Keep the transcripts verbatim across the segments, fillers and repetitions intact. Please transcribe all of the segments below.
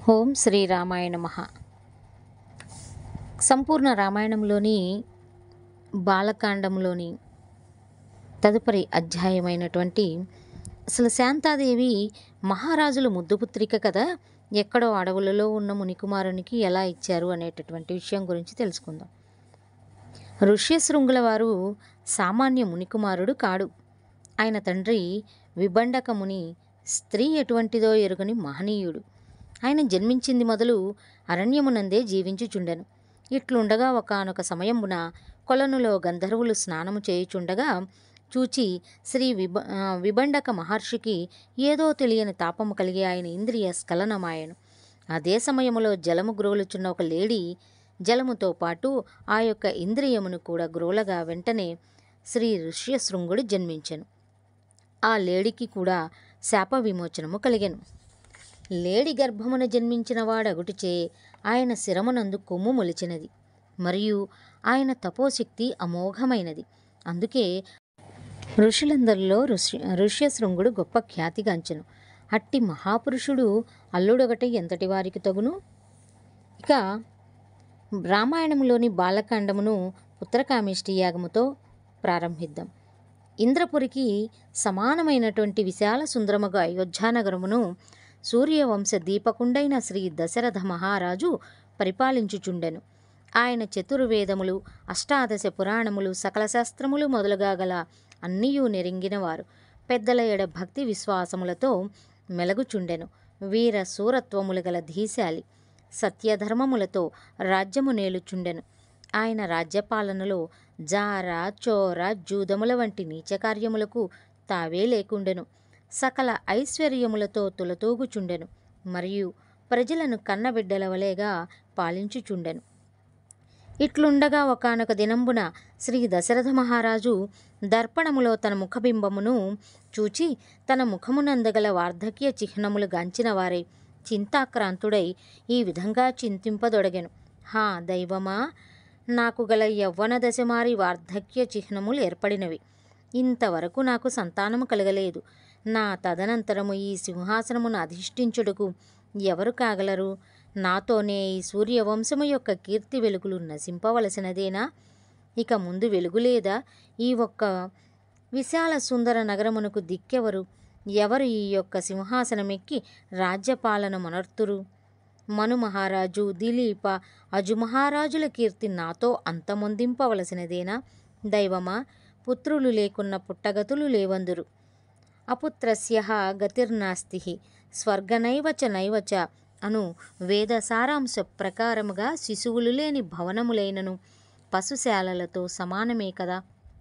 ఓం శ్రీ రామాయ నమః. సంపూర్ణ రామాయణంలోని బాలకాండంలోని తదుపరి అధ్యాయమైనటువంటి అసలు శాంతాదేవి మహారాజుల ముద్దుపుత్రిక కదా, ఎక్కడో అడవులలో ఉన్న మునికుమారునికి ఎలా ఇచ్చారు అనేటటువంటి విషయం గురించి తెలుసుకుందాం. ఋష్యశృంగుల వారు సామాన్య మునికుమారుడు కాడు. ఆయన తండ్రి విబండక ముని స్త్రీ ఎటువంటిదో ఎరుగని మహనీయుడు. ఆయన జన్మించింది మొదలు అరణ్యమునందే జీవించుచుండెను. ఇట్లుండగా ఒకానొక సమయమున కొలనులో గంధర్వులు స్నానము చేయుచుండగా చూచి శ్రీ విబ విబండక మహర్షికి ఏదో తెలియని తాపము కలిగి ఆయన ఇంద్రియ స్ఖలనమాయను. అదే సమయములో జలము గ్రోలుచున్న ఒక లేడీ జలముతో పాటు ఆ యొక్క ఇంద్రియమును కూడా గ్రోలగా వెంటనే శ్రీ ఋష్యశృంగుడు జన్మించెను. ఆ లేడికి కూడా శాప విమోచనము కలిగెను. లేడి గర్భమున జన్మించిన వాడగుటిచే ఆయన శిరమునందు కొమ్ము మొలిచినది, మరియు ఆయన తపోశక్తి అమోఘమైనది. అందుకే ఋషులందరిలో ఋషి ఋష్యశృంగుడు గొప్ప ఖ్యాతిగాంచెను. అట్టి మహాపురుషుడు అల్లుడొకటి ఎంతటి వారికి తగును. ఇక రామాయణంలోని బాలకాండమును పుత్రకామేష్టి యాగముతో ప్రారంభిద్దాం. ఇంద్రపురికి సమానమైనటువంటి విశాల సుందరముగ అయోధ్యానగరమును సూర్యవంశ దీపకుండైన శ్రీ దశరథ మహారాజు పరిపాలించుచుండెను. ఆయన చతుర్వేదములు, అష్టాదశ పురాణములు, సకల శాస్త్రములు మొదలుగా గల అన్నీయూ నెరింగినవారు. పెద్దల ఎడ భక్తి విశ్వాసములతో మెలగుచుండెను. వీర సూరత్వములు గల ధీశాలి సత్యధర్మములతో రాజ్యము నేలుచుండెను. ఆయన రాజ్యపాలనలో జార, చోర, జూదముల వంటి నీచకార్యములకు తావే లేకుండెను. సకల ఐశ్వర్యములతో తులతూగుచుండెను, మరియు ప్రజలను కన్నబిడ్డల వలెగా పాలించుచుండెను. ఇట్లుండగా ఒకానొక దినంబున శ్రీ దశరథ మహారాజు దర్పణములో తన ముఖబింబమును చూచి తన ముఖమునందగల వార్ధక్య చిహ్నములు గాంచిన వారై చింతాక్రాంతుడై ఈ విధంగా చింతింపదొడగెను. హా దైవమా, నాకు గల యవ్వన దశమారి వార్ధక్య చిహ్నములు ఏర్పడినవి. ఇంతవరకు నాకు సంతానము కలగలేదు. నా తదనంతరము ఈ సింహాసనమును అధిష్ఠించుటకు ఎవరు కాగలరు? నాతోనే ఈ సూర్యవంశము యొక్క కీర్తి వెలుగులు నశింపవలసినదేనా? ఇక ముందు వెలుగులేదా? ఈ ఒక్క విశాల సుందర నగరమునకు దిక్కెవరు? ఎవరు ఈ యొక్క సింహాసనమెక్కి రాజ్యపాలన మొనర్తురు? మను మహారాజు, దిలీప, అజు మహారాజుల కీర్తి నాతో అంతమొందింపవలసినదేనా? దైవమా, పుత్రులు లేకున్న పుట్టగతులు లేవందురు. అపుత్రస్య గతిర్నాస్తి స్వర్గనైవచ నైవచ అను వేద సారాంశ ప్రకారముగా శిశువులు లేని భవనములైనను పశుశాలలతో సమానమే కదా.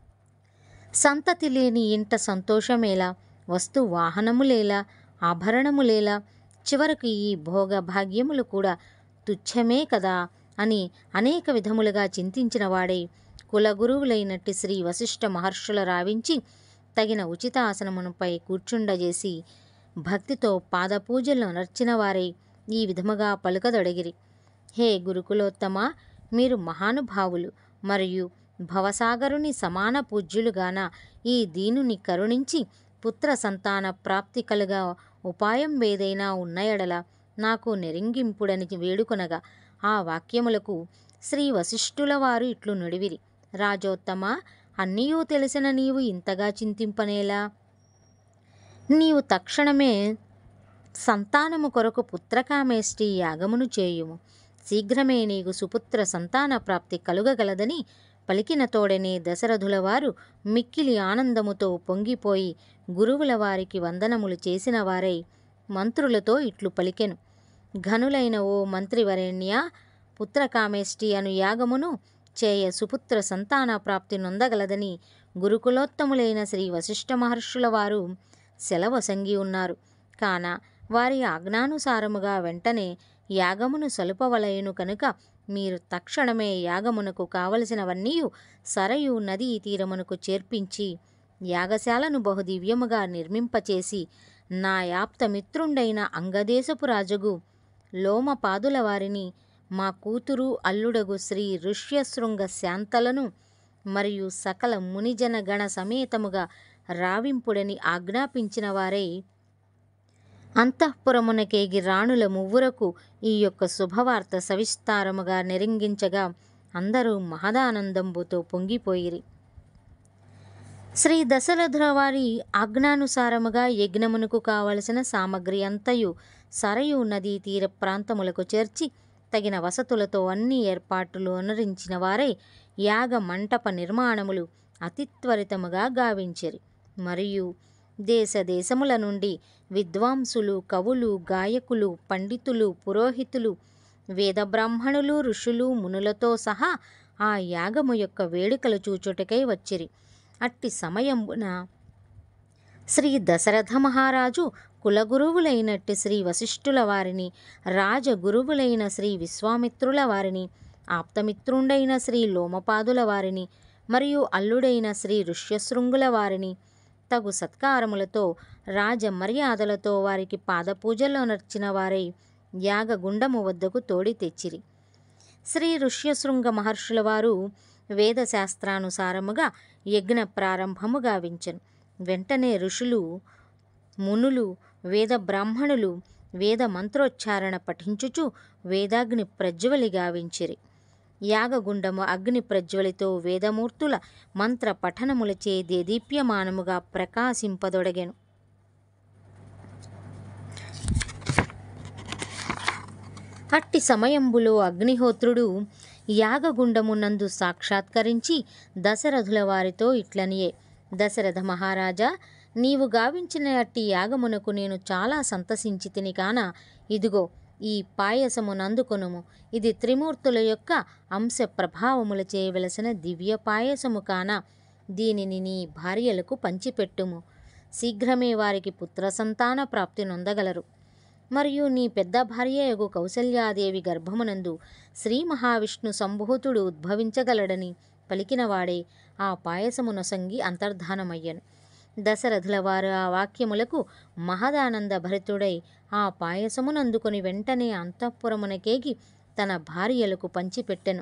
సంతతి లేని ఇంట సంతోషమేలా, వస్తు వాహనములేలా, ఆభరణములేలా, చివరకు ఈ భోగ భాగ్యములు కూడా తుచ్చమే కదా అని అనేక విధములుగా చింతించిన వాడై కులగురువులైనట్టి శ్రీ వశిష్ఠ మహర్షుల రావించి తగిన ఉచితాసనముపై కూర్చుండజేసి భక్తితో పాదపూజలు నర్చిన వారై ఈ విధముగా పలుకదొడగిరి. హే గురుకులోత్తమ, మీరు మహానుభావులు మరియు భవసాగరుని సమాన పూజ్యులుగాన ఈ దీనుని కరుణించి పుత్ర సంతాన ప్రాప్తి కలుగా ఉపాయం ఏదైనా ఉన్న ఎడల నాకు నెరింగింపుడని వేడుకొనగా ఆ వాక్యములకు శ్రీ వశిష్ఠుల వారు ఇట్లు నుడివిరి. రాజోత్తమ, అన్నీయూ తెలిసిన నీవు ఇంతగా చింతింపనేలా? నీవు తక్షణమే సంతానము కొరకు పుత్రకామేష్టి యాగమును చేయుము. శీఘ్రమే నీకు సుపుత్ర సంతాన ప్రాప్తి కలుగగలదని పలికిన తోడనే దశరథుల వారు మిక్కిలి ఆనందముతో పొంగిపోయి గురువుల వారికి వందనములు చేసిన వారై మంత్రులతో ఇట్లు పలికెను. ఘనులైన ఓ మంత్రివరేణ్య, పుత్రకామేష్టి అను యాగమును చేయ సుపుత్ర సంతాన ప్రాప్తి నొందగలదని గురుకులోత్తములైన శ్రీ వశిష్ఠ మహర్షుల వారు సెలవొసంగి ఉన్నారు. కాన వారి ఆజ్ఞానుసారముగా వెంటనే యాగమును సలుపవలయును కనుక మీరు తక్షణమే యాగమునకు కావలసినవన్నీ సరయు నదీ తీరమునకు చేర్పించి యాగశాలను బహుదివ్యముగా నిర్మింపచేసి నా యాప్తమిత్రుండైన అంగదేశపు రాజగు లోమపాదుల వారిని, మా కూతురు అల్లుడగు శ్రీ ఋష్యశృంగ శాంతలను మరియు సకల మునిజన గణ సమేతముగా రావింపుడని ఆజ్ఞాపించిన వారై అంతఃపురమునకేగి రాణుల మువ్వురకు ఈ యొక్క శుభవార్త సవిస్తారముగా నిరింగించగా అందరూ మహదానందంబుతో పొంగిపోయిరి. శ్రీ దశరథుల వారి ఆజ్ఞానుసారముగా యజ్ఞమునకు కావలసిన సామగ్రి అంతయు సరయూ నదీ తీర ప్రాంతములకు చేర్చి తగిన వసతులతో అన్ని ఏర్పాట్లు అనురించిన వారై యాగ మంటప నిర్మాణములు అతి త్వరితముగా గావించిరి. మరియు దేశ దేశముల నుండి విద్వాంసులు, కవులు, గాయకులు, పండితులు, పురోహితులు, వేద బ్రాహ్మణులు, ఋషులు, మునులతో సహా ఆ యాగము యొక్క వేడుకలు చూచుటకై వచ్చిరి. అట్టి సమయంబున శ్రీ దశరథ మహారాజు కులగురువులైనట్టి శ్రీ వశిష్ఠుల వారిని, రాజగురువులైన శ్రీ విశ్వామిత్రుల వారిని, ఆప్తమిత్రుండైన శ్రీ లోమపాదుల వారిని మరియు అల్లుడైన శ్రీ ఋష్యశృంగుల వారిని తగు సత్కారములతో రాజ మర్యాదలతో వారికి పాదపూజలో నర్చిన వారై యాగగుండము వద్దకు తోడి తెచ్చిరి. శ్రీ ఋష్యశృంగ మహర్షుల వారు వేదశాస్త్రానుసారముగా యజ్ఞ ప్రారంభము గావించెను. వెంటనే ఋషులు, మునులు, వేద బ్రాహ్మణులు వేద మంత్రోచ్చారణ పఠించుచు వేదాగ్ని ప్రజ్వలి గావించిరి. యాగగుండము అగ్ని ప్రజ్వలితో వేదమూర్తుల మంత్ర పఠనములచే దేదీప్యమానముగా ప్రకాశింపదొడగెను. అట్టి సమయంబులో అగ్నిహోత్రుడు యాగగుండమునందు సాక్షాత్కరించి దశరథుల వారితో ఇట్లనియే, దశరథ మహారాజా, నీవు గావించిన అట్టి యాగమునకు నేను చాలా సంతసించి తిని కాన ఇదిగో ఈ పాయసమునందుకొనుము. ఇది త్రిమూర్తుల యొక్క అంశ ప్రభావముల చేయవలసిన దివ్య పాయసము కాన దీనిని నీ భార్యలకు పంచిపెట్టుము. శీఘ్రమే వారికి పుత్ర సంతాన ప్రాప్తి నొందగలరు. మరియు నీ పెద్ద భార్యయగు కౌసల్యాదేవి గర్భమునందు శ్రీ మహావిష్ణు సంభూతుడు ఉద్భవించగలడని పలికినవాడే ఆ పాయసము నొసంగి అంతర్ధానమయ్యను. దశరథుల వారు ఆ వాక్యములకు మహదానంద భరితుడై ఆ పాయసమునందుకొని వెంటనే అంతఃపురమునకేగి తన భార్యలకు పంచిపెట్టెను.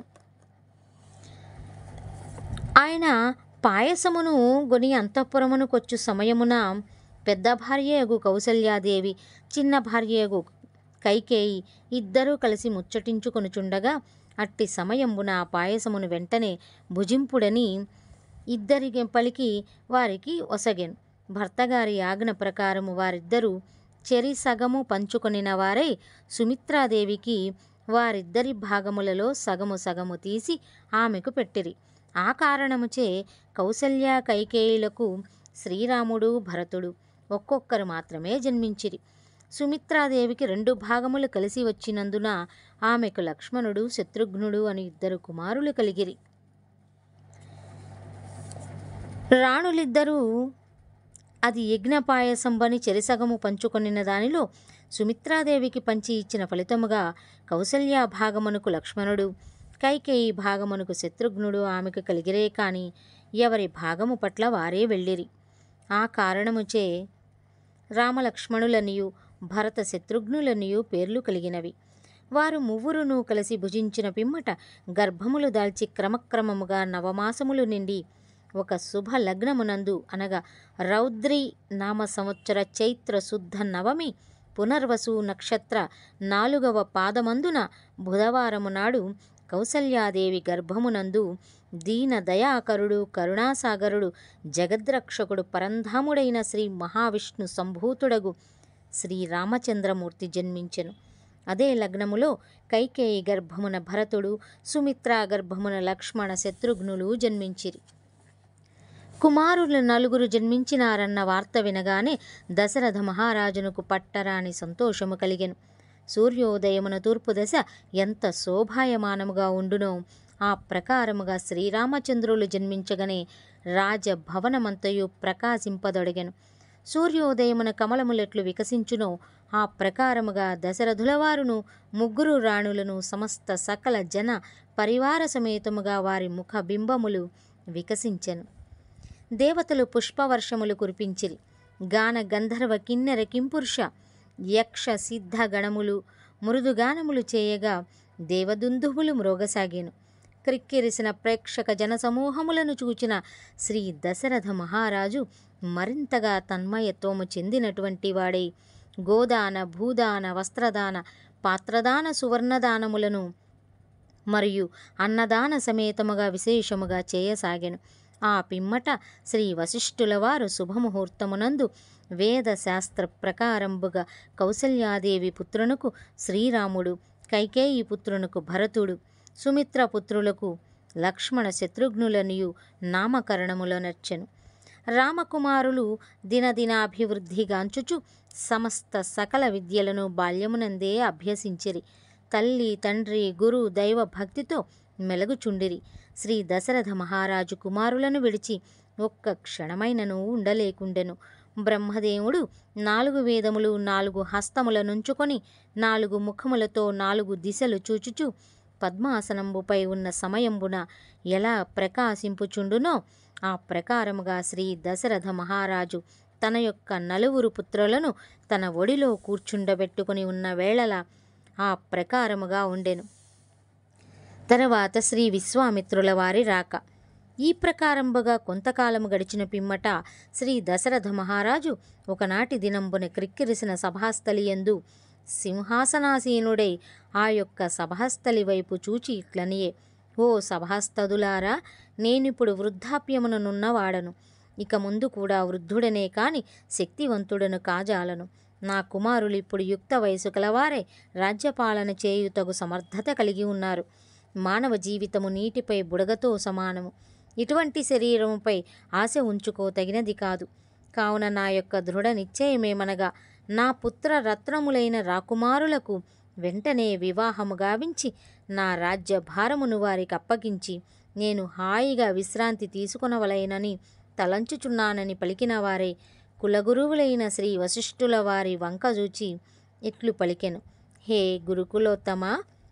ఆయన పాయసమును గొని అంతఃపురమునకొచ్చు సమయమున పెద్ద భార్యయగు కౌసల్యాదేవి, చిన్న భార్యయగు కైకేయి ఇద్దరూ కలిసి ముచ్చటించుకొనుచుండగా అట్టి సమయంబున ఆ పాయసమును వెంటనే భుజింపుడని ఇద్దరికి పలికి వారికి ఒసగెను. భర్తగారి ఆజ్ఞ ప్రకారము వారిద్దరూ చెరి సగము పంచుకొనిన వారై సుమిత్రాదేవికి వారిద్దరి భాగములలో సగము సగము తీసి ఆమెకు పెట్టిరి. ఆ కారణముచే కౌసల్య కైకేయులకు శ్రీరాముడు, భరతుడు ఒక్కొక్కరు మాత్రమే జన్మించిరి. సుమిత్రాదేవికి రెండు భాగములు కలిసి వచ్చినందున ఆమెకు లక్ష్మణుడు, శత్రుఘ్నుడు అని ఇద్దరు కుమారులు కలిగిరి. రాణులిద్దరూ అది యజ్ఞపాయసంబని చెరిసగము పంచుకొనిన దానిలో సుమిత్రాదేవికి పంచి ఇచ్చిన ఫలితముగా కౌసల్య భాగమునకు లక్ష్మణుడు, కైకేయి భాగమునకు శత్రుఘ్నుడు ఆమెకు కలిగిరే కాని ఎవరి భాగము పట్ల వారే వెళ్ళిరి. ఆ కారణముచే రామలక్ష్మణులనియు భరత శత్రుఘ్నులనియు పేర్లు కలిగినవి. వారు మువ్వురును కలిసి భుజించిన పిమ్మట గర్భములు దాల్చి క్రమక్రమముగా నవమాసములు నిండి ఒక శుభ లగ్నమునందు అనగా రౌద్రి నామ సంవత్సర చైత్ర శుద్ధ నవమి పునర్వసు నక్షత్ర నాలుగవ పాదమందున బుధవారము నాడు కౌసల్యాదేవి గర్భమునందు దీన దయాకరుడు, కరుణాసాగరుడు, జగద్రక్షకుడు, పరంధాముడైన శ్రీ మహావిష్ణు సంభూతుడగు శ్రీరామచంద్రమూర్తి జన్మించెను. అదే లగ్నములో కైకేయి గర్భమున భరతుడు, సుమిత్రా గర్భమున లక్ష్మణ, శత్రుఘ్నులు జన్మించిరి. కుమారులు నలుగురు జన్మించినారన్న వార్త వినగానే దశరథ మహారాజునకు పట్టరాని సంతోషము కలిగెను. సూర్యోదయమున తూర్పు దశ ఎంత శోభాయమానముగా ఉండునో ఆ ప్రకారముగా శ్రీరామచంద్రులు జన్మించగనే రాజభవనమంతయు ప్రకాశింపదొడగెను. సూర్యోదయమున కమలములెట్లు వికసించునో ఆ ప్రకారముగా దశరథుల వారును ముగ్గురు రాణులను సమస్త సకల జన పరివార సమేతముగా వారి ముఖ బింబములు వికసించెను. దేవతలు పుష్పవర్షములు కురిపించిరి. గాన గంధర్వ కిన్నెర కింపురుష యక్ష సిద్ధ గణములు మృదుగానములు చేయగా దేవదుందువులు మ్రోగసాగెను. క్రిక్కిరిసిన ప్రేక్షక జనసమూహములను చూచిన శ్రీ దశరథ మహారాజు మరింతగా తన్మయత్వము చెందినటువంటి వాడై గోదాన భూదాన వస్త్రదాన పాత్రదాన సువర్ణదానములను మరియు అన్నదాన సమేతముగా విశేషముగా చేయసాగెను. ఆ పిమ్మట శ్రీ వశిష్ఠుల వారు శుభముహూర్తమునందు వేద శాస్త్ర ప్రకారంబుగా కౌసల్యాదేవి పుత్రునకు శ్రీరాముడు, కైకేయి పుత్రునకు భరతుడు, సుమిత్ర పుత్రులకు లక్ష్మణ శత్రుఘ్నులనియు నామకరణములనర్చెను. రామకుమారులు దినదినాభివృద్ధిగాంచుచు సమస్త సకల విద్యలను బాల్యమునందే అభ్యసించిరి. తల్లి తండ్రి గురు దైవ భక్తితో మెలగుచుండిరి. శ్రీ దశరథ మహారాజు కుమారులను విడిచి ఒక్క క్షణమైనను ఉండలేకుండెను. బ్రహ్మదేవుడు నాలుగు వేదములు నాలుగు హస్తముల నుంచుకొని నాలుగు ముఖములతో నాలుగు దిశలు చూచుచు పద్మాసనంబుపై ఉన్న సమయంబున ఎలా ప్రకాశింపుచుండునో ఆ ప్రకారముగా శ్రీ దశరథ మహారాజు తన యొక్క నలుగురు పుత్రులను తన ఒడిలో కూర్చుండబెట్టుకుని ఉన్న వేళలా ఆ ప్రకారముగా ఉండెను. తర్వాత శ్రీ విశ్వామిత్రుల వారి రాక. ఈ ప్రకారంబుగా కొంతకాలము గడిచిన పిమ్మట శ్రీ దశరథ మహారాజు ఒకనాటి దినంబున క్రిక్కిరిసిన సభాస్థలియందు సింహాసనాసీనుడై ఆ యొక్క సభాస్థలి వైపు చూచి ఇట్లనియే, ఓ సభాస్థదులారా, నేనిప్పుడు వృద్ధాప్యముననున్నవాడను. ఇక ముందు కూడా వృద్ధుడనే కాని శక్తివంతుడను కాజాలను. నా కుమారులు ఇప్పుడు యుక్త వయసు కలవారే రాజ్యపాలన చేయుటకు సమర్థత కలిగి ఉన్నారు. మానవ జీవితము నీటిపై బుడగతో సమానము. ఇటువంటి శరీరముపై ఆశ ఉంచుకోతగినది కాదు. కావున నా యొక్క దృఢ నిశ్చయమేమనగా నా పుత్ర రత్నములైన రాకుమారులకు వెంటనే వివాహము గావించి నా రాజ్య భారమును వారికి అప్పగించి నేను హాయిగా విశ్రాంతి తీసుకునవలైనని తలంచుచున్నానని పలికిన వారే కులగురువులైన శ్రీ వశిష్ఠుల వారి వంకజూచి ఇట్లు పలికెను. హే గురుకులోత్తమా,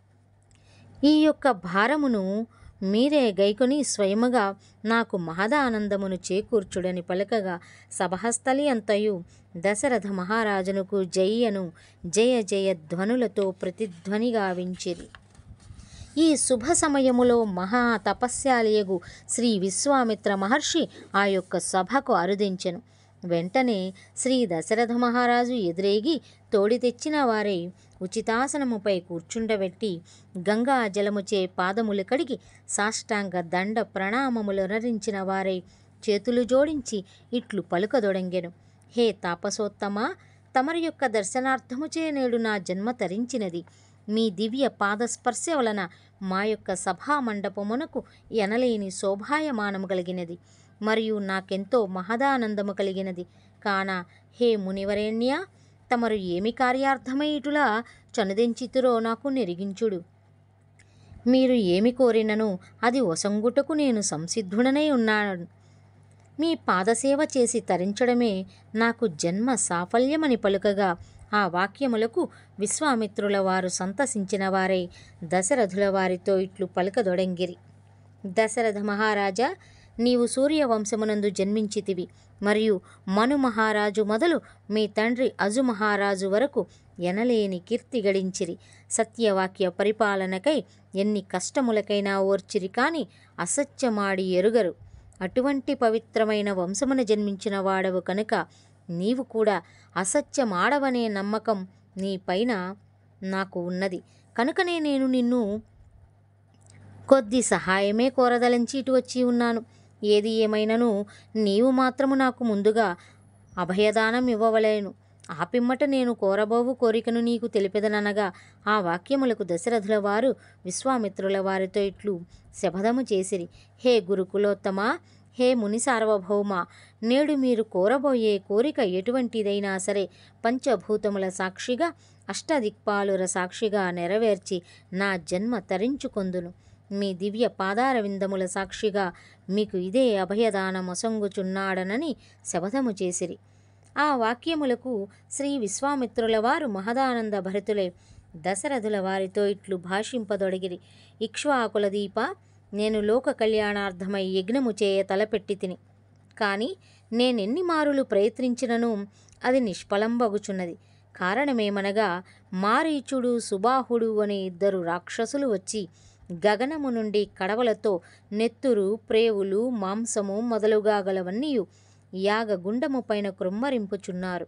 ఈ యొక్క భారమును మీరే గైకొని స్వయముగా నాకు మహదానందమును చేకూర్చుడని పలకగా సభస్థలి అంతయు దశరథ మహారాజునకు జయ్యను జయ జయ ధ్వనులతో ప్రతిధ్వని గావించిరి. ఈ శుభ సమయములో మహా తపస్యాలియగు శ్రీ విశ్వామిత్ర మహర్షి ఆ యొక్క సభకు అరుదించెను. వెంటనే శ్రీ దశరథ మహారాజు ఎదురేగి తోడి తెచ్చిన వారై ఉచితాసనముపై కూర్చుండబెట్టి గంగా జలముచే పాదములు కడిగి సాష్టాంగ దండ ప్రణామములనరించిన వారై చేతులు జోడించి ఇట్లు పలుకదొడంగెను. హే తాపసోత్తమా, తమరి యొక్క దర్శనార్థముచే నేడు నా జన్మ తరించినది. మీ దివ్య పాదస్పర్శ వలన మా యొక్క సభామండపమునకు ఎనలేని శోభాయమానము కలిగినది మరియు నాకెంతో మహదానందము కలిగినది. కాన హే మునివరేణ్య, తమరు ఏమి కార్యార్థమై ఇటులా చనుదెంచితురో నాకు నెరిగించుడు. మీరు ఏమి కోరినను అది ఒసంగుటకు నేను సంసిద్ధుడనై ఉన్నాను. మీ పాదసేవ చేసి తరించడమే నాకు జన్మ సాఫల్యమని పలుకగా ఆ వాక్యములకు విశ్వామిత్రుల వారు సంతసించిన వారై దశరథుల వారితో ఇట్లు పలుకదొడంగిరి. దశరథ మహారాజా, నీవు సూర్యవంశమునందు జన్మించితివి మరియు మను మహారాజు మొదలు మీ తండ్రి అజు మహారాజు వరకు ఎనలేని కీర్తి గడించిరి. సత్యవాక్య పరిపాలనకై ఎన్ని కష్టములకైనా ఓర్చిరి కాని అసత్యమాడి ఎరుగరు. అటువంటి పవిత్రమైన వంశమున జన్మించిన వాడవు కనుక నీవు కూడా అసత్యమాడవనే నమ్మకం నీ పైన నాకు ఉన్నది. కనుకనే నేను నిన్ను కొద్ది సహాయమే కోరదలంచి ఇటు వచ్చి ఉన్నాను. ఏది ఏమైనను నీవు మాత్రము నాకు ముందుగా అభయదానం ఇవ్వవలేను. ఆ పిమ్మట నేను కోరబోవు కోరికను నీకు తెలిపెదననగా ఆ వాక్యములకు దశరథుల వారు విశ్వామిత్రుల వారితో ఇట్లు శపథము చేసిరి. హే గురుకులోత్తమా, హే ముని సార్వభౌమ, నేడు మీరు కోరబోయే కోరిక ఎటువంటిదైనా సరే పంచభూతముల సాక్షిగా అష్టదిక్పాలుర సాక్షిగా నెరవేర్చి నా జన్మ తరించుకొందును. మీ దివ్య పాదార విందముల సాక్షిగా మీకు ఇదే అభయదానమొసంగుచున్నాడనని శపథము చేసిరి. ఆ వాక్యములకు శ్రీ విశ్వామిత్రుల వారు మహదానంద భరితులే దశరథుల వారితో ఇట్లు భాషింపదొడిగిరి. ఇక్ష్వాకుల దీప, నేను లోక కళ్యాణార్థమై యజ్ఞము చేయ తలపెట్టి తిని, కానీ నేనెన్ని మారులు ప్రయత్నించినను అది నిష్ఫలంబగుచున్నది. కారణమేమనగా మారీచుడు సుబాహుడు అనే ఇద్దరు రాక్షసులు వచ్చి గగనము నుండి కడవలతో నెత్తురు ప్రేవులు మాంసము మొదలుగా గలవన్నీయు యాగగుండము పైన కృమ్మరింపుచున్నారు.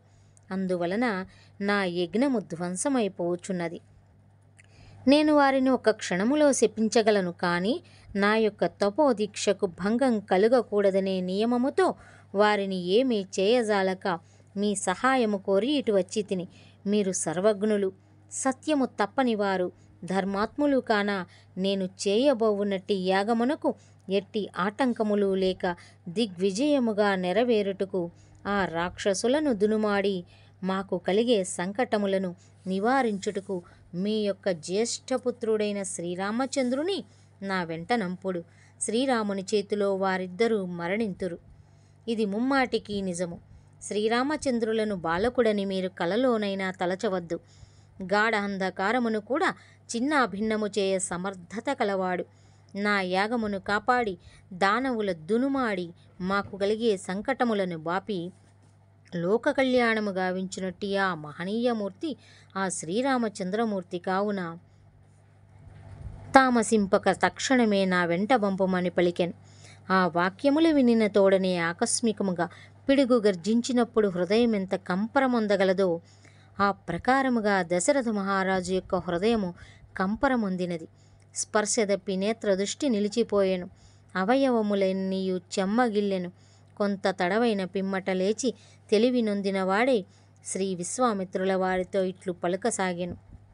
అందువలన నా యజ్ఞము ధ్వంసమైపోచున్నది. నేను వారిని ఒక క్షణములో శపించగలను, కానీ నా యొక్క తపోదీక్షకు భంగం కలుగకూడదనే నియమముతో వారిని ఏమీ చేయజాలక మీ సహాయము కోరి ఇటు వచ్చి తిని. మీరు సర్వజ్ఞులు, సత్యము తప్పని వారు, ధర్మాత్ములు కాన నేను చేయబోవునట్టి యాగమునకు ఎట్టి ఆటంకములు లేక దిగ్విజయముగా నెరవేరుటకు ఆ రాక్షసులను దునుమాడి మాకు కలిగే సంకటములను నివారించుటకు మీ యొక్క జ్యేష్ఠపుత్రుడైన శ్రీరామచంద్రుని నా వెంట నంపుడు. శ్రీరాముని చేతిలో వారిద్దరూ మరణింతురు. ఇది ముమ్మాటికి నిజము. శ్రీరామచంద్రులను బాలకుడని మీరు కలలోనైనా తలచవద్దు. గాఢ అంధకారమును కూడా చిన్న భిన్నము చేయ సమర్థత కలవాడు. నా యాగమును కాపాడి దానవుల దునుమాడి మాకు కలిగే సంకటములను బాపి లోక కళ్యాణము గావించినట్టి ఆ మహనీయమూర్తి ఆ శ్రీరామచంద్రమూర్తి కావున తామసింపక తక్షణమే నా వెంట పంపమని పలికెను. ఆ వాక్యములు వినిన తోడనే ఆకస్మికముగా పిడుగు గర్జించినప్పుడు హృదయం ఎంత కంపరమొందగలదో ఆ ప్రకారముగా దశరథ మహారాజు యొక్క హృదయము కంపరమొందినది. స్పర్శ దప్పి నేత్ర దృష్టి నిలిచిపోయెను. అవయవములన్నీయు చెమ్మగిల్లెను. కొంత తడవైన పిమ్మట లేచి తెలివి నొందిన వాడే శ్రీ విశ్వామిత్రుల వారితో ఇట్లు పలుకసాగెను.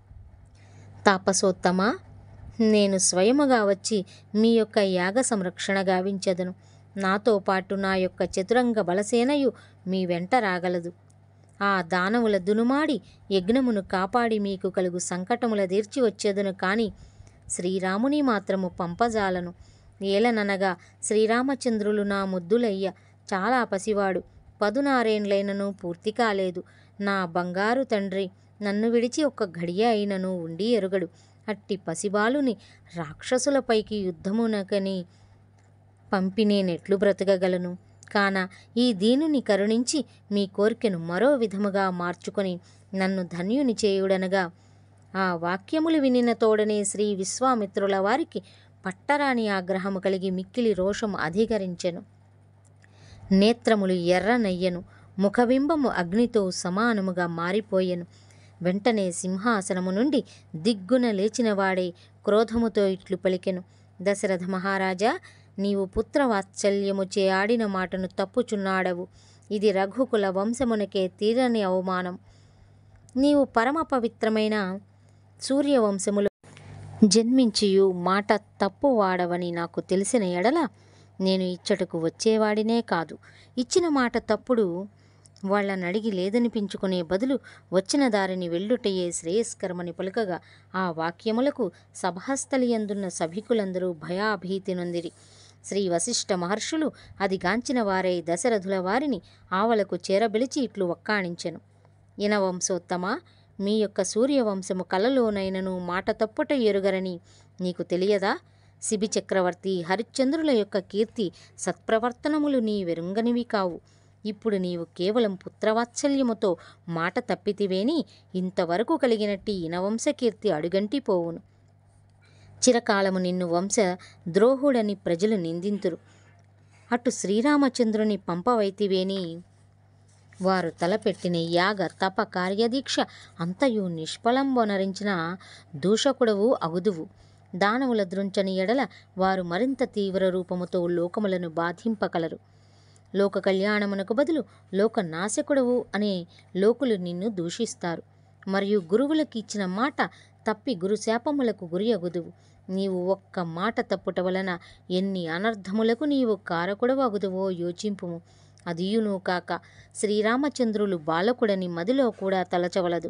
తాపసోత్తమా, నేను స్వయముగా వచ్చి మీ యొక్క యాగ సంరక్షణ గావించెదను. నాతో పాటు నా యొక్క చతురంగ బలసేనయు మీ వెంట రాగలదు. ఆ దానవుల దునుమాడి యజ్ఞమును కాపాడి మీకు కలుగు సంకటముల తీర్చి వచ్చేదను, కాని శ్రీరాముని మాత్రము పంపజాలను. ఏలననగా శ్రీరామచంద్రులు నా ముద్దులయ్య, చాలా పసివాడు, పదునారేండ్లైనను పూర్తి కాలేదు. నా బంగారు తండ్రి నన్ను విడిచి ఒక్క ఘడియ అయినను ఉండి ఎరుగడు. అట్టి పసిబాలుని రాక్షసులపైకి యుద్ధమునకని పంపి నేనెట్లు బ్రతకగలను? కాన ఈ దీనుని కరుణించి మీ కోరికను మరో విధముగా మార్చుకొని నన్ను ధన్యుని చేయుడనగా ఆ వాక్యములు వినిన తోడనే శ్రీ విశ్వామిత్రుల వారికి పట్టరాని ఆగ్రహము కలిగి మిక్కిలి రోషము అధికరించెను. నేత్రములు ఎర్రనయ్యను, ముఖబింబము అగ్నితో సమానముగా మారిపోయెను. వెంటనే సింహాసనము నుండి దిగ్గున లేచినవాడే క్రోధముతో ఇట్లు పలికెను. దశరథ మహారాజా, నీవు పుత్రవాత్సల్యముచే ఆడిన మాటను తప్పుచున్నాడవు. ఇది రఘుకుల వంశమునకే తీరని అవమానం. నీవు పరమ పవిత్రమైన సూర్యవంశములో జన్మించియు మాట తప్పు వాడవని నాకు తెలిసిన ఎడల నేను ఇచ్చటకు వచ్చేవాడినే కాదు. ఇచ్చిన మాట తప్పుడు వాళ్ళని అడిగి లేదనిపించుకునే బదులు వచ్చిన దారిని వెళ్ళుటయే శ్రేయస్కరమని పలుకగా ఆ వాక్యములకు సభాస్థలియందున్న సభికులందరూ భయాభీతి నొందిరి. శ్రీ వశిష్ఠ మహర్షులు అది గాంచిన వారై దశరథుల వారిని ఆవలకు చేరబిలిచి ఇట్లు వక్కాణించెను. ఇనవంశోత్తమా, మీ యొక్క సూర్యవంశము కలలోనైనను మాట తప్పుట ఎరుగరని నీకు తెలియదా? శిబి చక్రవర్తి హరిశ్చంద్రుల యొక్క కీర్తి సత్ప్రవర్తనములు నీ వెరుంగనివి కావు. ఇప్పుడు నీవు కేవలం పుత్రవాత్సల్యముతో మాట తప్పితివేని ఇంతవరకు కలిగినట్టి ఇనవంశకీర్తి అడుగంటిపోవును. చిరకాలము నిన్ను వంశ ద్రోహుడని ప్రజలు నిందింతురు. అటు శ్రీరామచంద్రుని పంపవైతివేని వారు తలపెట్టిన యాగ తప కార్యదీక్ష అంతయు నిష్ఫలంబొనరించిన దూషకుడవు అగుదువు. దానవుల దృంచని ఎడల వారు మరింత తీవ్ర రూపముతో లోకములను బాధింపగలరు. లోక కళ్యాణమునకు బదులు లోక నాశకుడవు అనే లోకులు నిన్ను దూషిస్తారు. మరియు గురువులకు ఇచ్చిన మాట తప్పి గురుశాపములకు గురి అగుదువు. నీవు ఒక్క మాట తప్పుట వలన ఎన్ని అనర్థములకు నీవు కారకుడవు అగుదువో యోచింపుము. అదియును కాక శ్రీరామచంద్రులు బాలకుడని మదిలో కూడా తలచవలదు.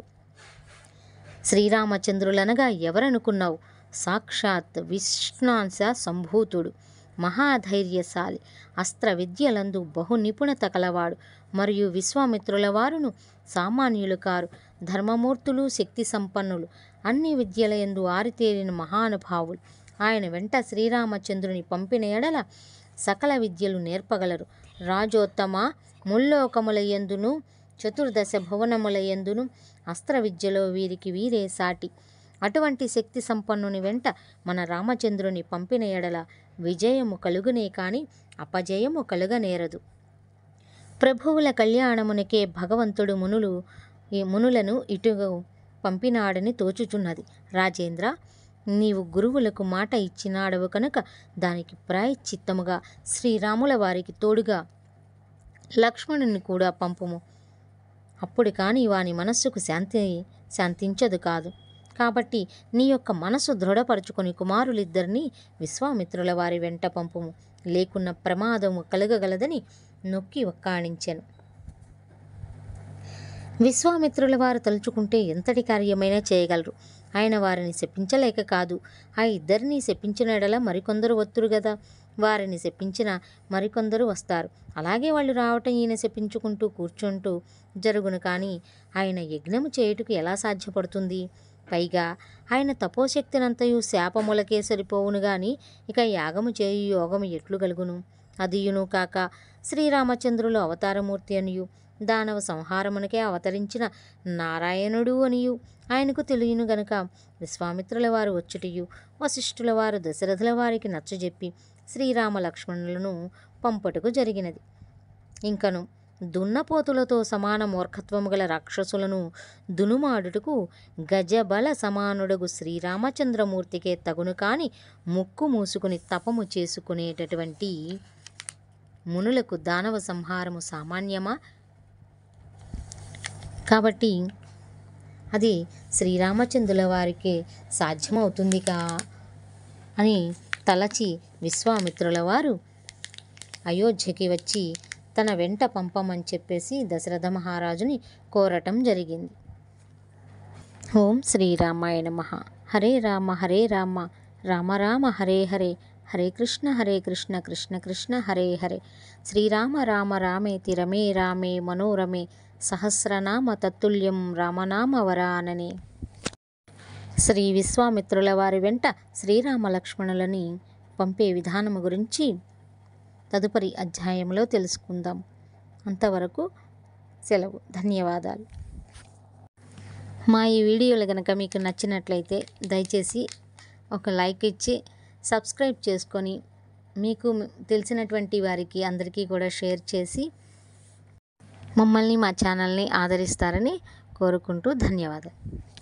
శ్రీరామచంద్రులనగా ఎవరనుకున్నావు? సాక్షాత్ విష్ణాంశ సంభూతుడు, మహాధైర్యశాలి, అస్త్ర విద్యలందు బహు నిపుణత కలవాడు. మరియు విశ్వామిత్రుల వారును సామాన్యులు కారు, ధర్మమూర్తులు, శక్తి సంపన్నులు, అన్ని విద్యలయందు ఆరితేరిన మహానుభావులు. ఆయన వెంట శ్రీరామచంద్రుని పంపిన ఎడల సకల విద్యలు నేర్పగలరు. రాజోత్తమ, ముల్లోకములయందును చతుర్దశ భువనములయందును అస్త్ర విద్యలో వీరికి వీరే సాటి. అటువంటి శక్తి సంపన్నుని వెంట మన రామచంద్రుని పంపిన ఎడల విజయము కలుగునే కాని అపజయము కలుగనేరదు. ప్రభువుల కళ్యాణమునికే భగవంతుడు మునులు ఈ మునులను ఇటు పంపినాడని తోచుచున్నది. రాజేంద్ర, నీవు గురువులకు మాట ఇచ్చినాడవు కనుక దానికి ప్రాయశ్చిత్తముగా శ్రీరాముల వారికి తోడుగా లక్ష్మణుని కూడా పంపుము. అప్పుడు కాని వాని మనస్సుకు శాంతి శాంతించదు కాదు. కాబట్టి నీ యొక్క మనసు దృఢపరుచుకొని కుమారులిద్దరినీ విశ్వామిత్రుల వారి వెంట పంపుము. లేకున్న ప్రమాదము కలగగలదని నొక్కి ఒక్కాణించెను. విశ్వామిత్రుల వారు తలుచుకుంటే ఎంతటి కార్యమైనా చేయగలరు. ఆయన వారిని శపించలేక కాదు. ఆ ఇద్దరిని శపించిన ఎడల మరికొందరు వత్తురు గదా. వారిని శపించిన మరికొందరు వస్తారు. అలాగే వాళ్ళు రావటం ఈయన శపించుకుంటూ కూర్చుంటూ జరుగును. కానీ ఆయన యజ్ఞము చేయుటకు ఎలా సాధ్యపడుతుంది? పైగా ఆయన తపోశక్తినంతయు శాపములకే సరిపోవును గాని ఇక యాగము చేయు యోగము ఎట్లు కలుగును? అదియును కాక శ్రీరామచంద్రులు అవతారమూర్తి అనియు దానవ సంహారమునకే అవతరించిన నారాయణుడు అనియు ఆయనకు తెలియను గనుక విశ్వామిత్రుల వారు వచ్చుటయు వశిష్ఠుల వారు దశరథుల వారికి నచ్చజెప్పి శ్రీరామ లక్ష్మణులను పంపటకు జరిగినది. ఇంకను దున్నపోతులతో సమాన మూర్ఖత్వము గల రాక్షసులను దునుమాడుటకు గజబల సమానుడగు శ్రీరామచంద్రమూర్తికే తగును కాని ముక్కు మూసుకుని తపము చేసుకునేటటువంటి మునులకు దానవ సంహారము సామాన్యమా? కాబట్టి అది శ్రీరామచంద్రుల వారికి సాధ్యమవుతుంది కా అని తలచి విశ్వామిత్రుల వారు అయోధ్యకి వచ్చి తన వెంట పంపమని చెప్పేసి దశరథ మహారాజుని కోరటం జరిగింది. ఓం శ్రీరామాయ నమః. హరే రామ హరే రామ రామ రామ హరే హరే హరే కృష్ణ హరే కృష్ణ కృష్ణ కృష్ణ హరే హరే శ్రీరామ రామ రామేతి రమే రామే మనోరమే సహస్రనామ తత్తుల్యం రామనామ వరాననే. శ్రీ విశ్వామిత్రుల వారి వెంట శ్రీరామ లక్ష్మణులని పంపే విధానము గురించి తదుపరి అధ్యాయంలో తెలుసుకుందాం. అంతవరకు సెలవు. ధన్యవాదాలు. మా ఈ వీడియోలు కనుక మీకు నచ్చినట్లయితే దయచేసి ఒక లైక్ ఇచ్చి సబ్స్క్రైబ్ చేసుకొని మీకు తెలిసినటువంటి వారికి అందరికీ కూడా షేర్ చేసి మమ్మల్ని మా ఛానల్ని ఆదరిస్తారని కోరుకుంటూ ధన్యవాదాలు.